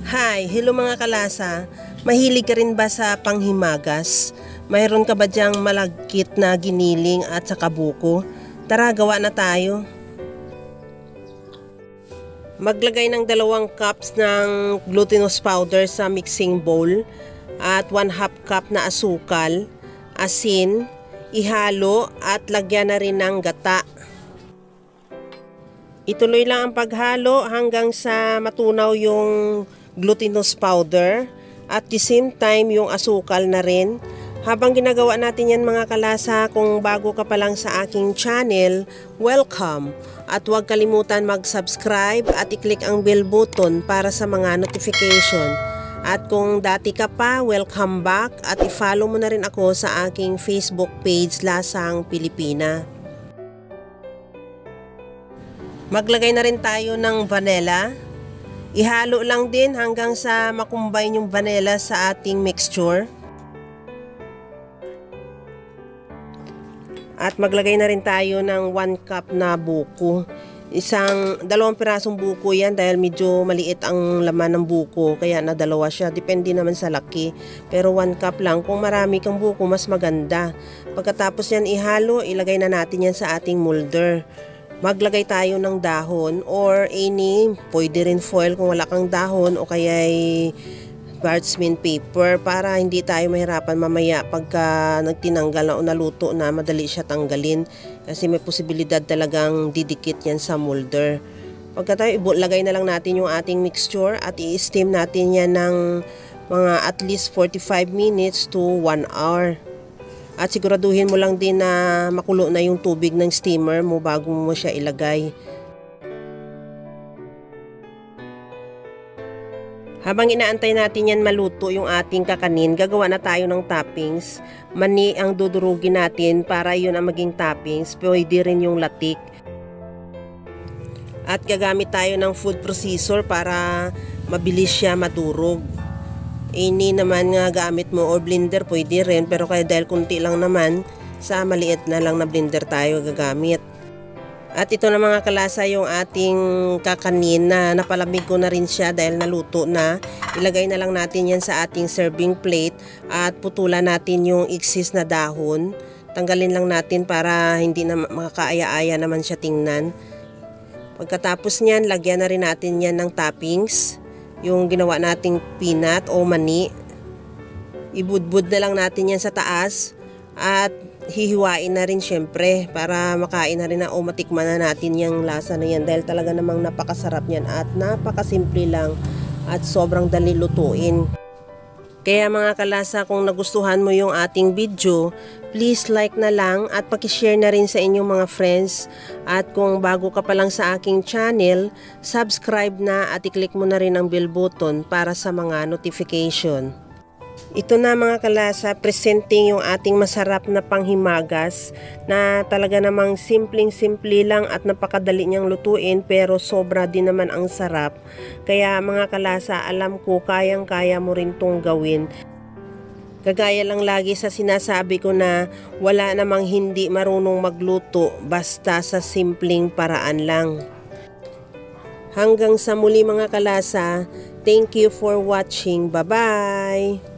Hi! Hello mga kalasa! Mahilig ka rin ba sa panghimagas? Mayroon ka ba dyang malagkit na giniling at saka buko? Tara, gawa na tayo! Maglagay ng 2 cups ng glutinous powder sa mixing bowl at 1/2 cup na asukal, asin, ihalo at lagyan na rin ng gata. Ituloy lang ang paghalo hanggang sa matunaw yung glutinous powder at the same time yung asukal na rin. Habang ginagawa natin yan mga kalasa, kung bago ka pa lang sa aking channel, welcome! At huwag kalimutan mag-subscribe at i-click ang bell button para sa mga notification. At kung dati ka pa, welcome back at i-follow mo na rin ako sa aking Facebook page Lasang Pilipina. Maglagay na rin tayo ng vanilla. Ihalo lang din hanggang sa makumbine yung vanilla sa ating mixture. At maglagay na rin tayo ng 1 cup na buko. 2 pirasong buko yan dahil medyo maliit ang laman ng buko, kaya nadalawa siya. Depende naman sa laki. Pero 1 cup lang. Kung marami kang buko, mas maganda. Pagkatapos yan ihalo, ilagay na natin yan sa ating molder. Maglagay tayo ng dahon or pwede rin foil kung wala kang dahon o kaya'y parchment paper para hindi tayo mahirapan mamaya pagka nagtinanggal o naluto na, madali siya tanggalin kasi may posibilidad talagang didikit yan sa molder. Pagka tayo lagay na lang natin yung ating mixture at i-steam natin yan ng mga at least 45 minutes to 1 hour. At siguraduhin mo lang din na makulo na yung tubig ng steamer mo bago mo siya ilagay. Habang inaantay natin yan maluto yung ating kakanin, gagawa na tayo ng toppings. Mani ang dudurugin natin para yun ang maging toppings. Pwede rin yung latik. At gagamit tayo ng food processor para mabilis siya madurog. Ini naman nga gamit mo or blender pwede rin, pero kaya dahil kunti lang naman, sa maliit na lang na blender tayo gagamit. At ito na mga kalasa yung ating kakanin na napalamig ko na rin siya dahil naluto na. Ilagay na lang natin yan sa ating serving plate at putulan natin yung excess na dahon. Tanggalin lang natin para hindi na makakaaya-aya naman siya tingnan. Pagkatapos niyan, lagyan na rin natin yan ng toppings. Yung ginawa nating peanut o mani, ibudbud na lang natin yan sa taas at hihiwain na rin syempre para makain na rin na o matikman na natin yung lasa na yan dahil talaga namang napakasarap yan at napakasimple lang at sobrang dali lutuin. Kaya mga kalasa, kung nagustuhan mo yung ating video, please like na lang at pakishare na rin sa inyong mga friends. At kung bago ka pa lang sa aking channel, subscribe na at i-click mo na rin ang bell button para sa mga notification. Ito na mga kalasa, presenting yung ating masarap na panghimagas na talaga namang simpleng-simple lang at napakadali niyang lutuin pero sobra din naman ang sarap. Kaya mga kalasa, alam ko kayang-kaya mo rin tong gawin. Kagaya lang lagi sa sinasabi ko na wala namang hindi marunong magluto basta sa simpleng paraan lang. Hanggang sa muli mga kalasa, thank you for watching. Bye-bye!